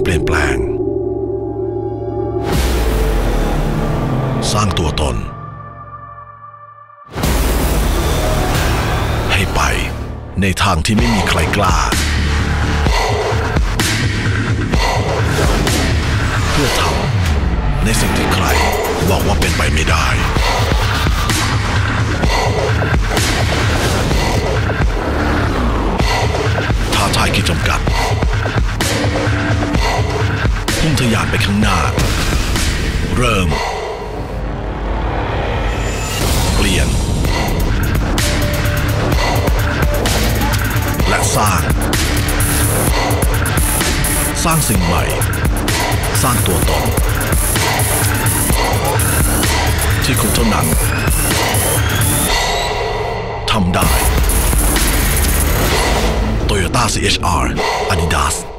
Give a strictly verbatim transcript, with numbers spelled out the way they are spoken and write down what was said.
เปลี่ยนแปลงสร้างตัวตนให้ไปในทางที่ไม่มีใครกล้าเพื่อทำในสิ่งที่ใครบอกว่าเป็นไปไม่ได้ท้าทายขีดจำกัดพุ่งทะยานไปข้างหน้าเริ่มเปลี่ยนและสร้างสร้างสิ่งใหม่สร้างตัวตนที่คุณเท่านั้นทำได้ Toyota ซี เอช อาร์ Adidas